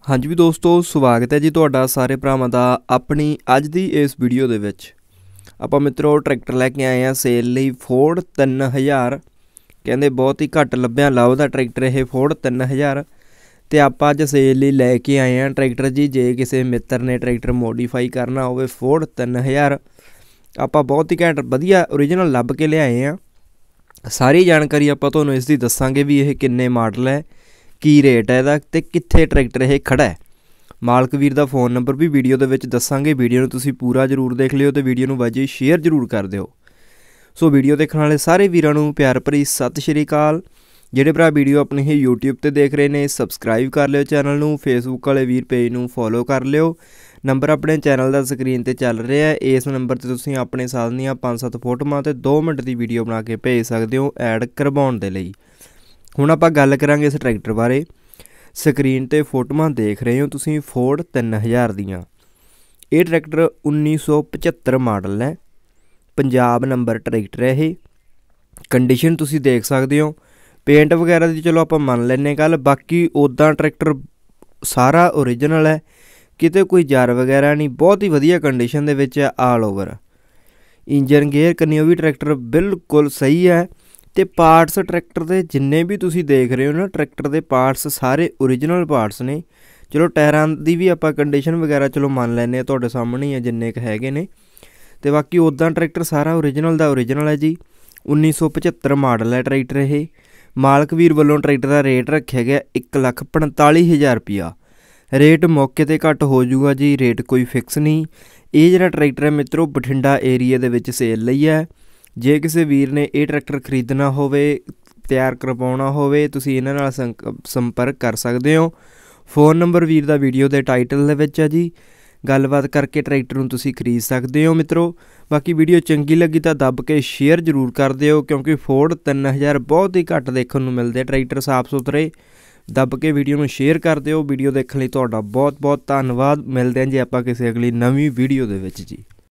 हाँ जी दोस्तों, स्वागत है जी तुहाडा सारे भरावां दा अपनी अज दी इस वीडियो दे विच। आपां मित्रों ट्रैक्टर लैके आए हैं सेल लई फोर्ड 3000। कहंदे बहुत ही घट लभ्या लभदा ट्रैक्टर ये फोर्ड 3000 ते आपां अज सेल लई लैके आए हैं ट्रैक्टर जी। जे किसी मित्र ने ट्रैक्टर मोडीफाई करना होवे फोर्ड 3000 आपां बहुत ही घैंट वधिया ओरिजिनल लभ के लिआए हैं। सारी जानकारी आपां तुहानूं इसदी दस्सांगे भी यह किन्ने मॉडल है, की रेट है इहदा ते कित्थे ट्रैक्टर ये खड़ा है। मालक वीर दा फोन नंबर भी वीडियो दे विच दस्सांगे। वीडियो नूं तुसीं पूरा जरूर देख लिओ ते वीडियो नूं वाजी शेयर जरूर कर दिओ। सो वीडियो देखण वाले सारे वीरां नूं प्यार भरी सत श्री अकाल। जिहड़े भरा वीडियो अपने ही यूट्यूब ते देख रहे ने सबसक्राइब कर लिओ चैनल नूं, फेसबुक वाले वीर पेज नूं फॉलो कर लिओ। नंबर अपने चैनल दा स्क्रीन ते चल रहा है, इस नंबर ते तुसीं अपने साल दीआं 5-7 फोटोआं ते 2 मिनट की वीडियो बना के भेज सकते हो ऐड करवाउण दे लई। हुण आपां गल करांगे इस ट्रैक्टर बारे। स्क्रीन ते फोटोआं देख रहे हो तुसीं फोर्ड 3000 दियां। ये ट्रैक्टर 1975 मॉडल है, पंजाब नंबर ट्रैक्टर है। ये कंडीशन तुसीं देख सकते हो। पेंट वगैरह की चलो आपां मन लैने गल, बाकी उदां ट्रैक्टर सारा ओरिजिनल है, किते कोई जार वगैरह नहीं, बहुत ही वधिया कंडीशन दे विच है आल ओवर। इंजन गेयर कन्नियों भी ट्रैक्टर बिल्कुल सही है ते पार्ट्स ट्रैक्टर के जिन्ने भी तुसीं देख रहे हो ना, ट्रैक्टर के पार्ट्स सारे ओरिजिनल पार्ट्स ने। चलो टायरां दी भी आपां कंडीशन वगैरह चलो मन लैने, तुहाडे सामने ही है जिन्ने क हैगे ने। ते बाकी उदां ट्रैक्टर सारा ओरिजिनल दा ओरिजिनल है जी। 1975 मॉडल है ट्रैक्टर ये। मालक वीर वालों ट्रैक्टर का रेट रखा गया 1,45,000 रुपया। रेट मौके ते घट हो जूगा जी, रेट कोई फिक्स नहीं। ये जिहड़ा ट्रैक्टर है मित्रों बठिंडा एरिए दे विच सेल लई है। जे किसी वीर ने यह ट्रैक्टर खरीदना होवे, तैयार करवाउणा होवे, तुसीं इन्हां नाल संपर्क कर सकते हो। फोन नंबर वीर दा वीडियो के टाइटल दे विच है जी। गलबात करके ट्रैक्टर नूं तुसीं खरीद सकते हो मित्रों। बाकी वीडियो चंगी लगी तो दब के शेयर जरूर कर दिओ, क्योंकि फोर्ड 3000 बहुत ही घट देखने नूं मिलदे ट्रैक्टर साफ सुथरे। दब के वीडियो नूं शेयर कर दिओ। वीडियो देखने लई तुहाडा बहुत बहुत धन्नवाद। मिलदे हां जी आपां किसी अगली नवीं वीडियो दे विच जी।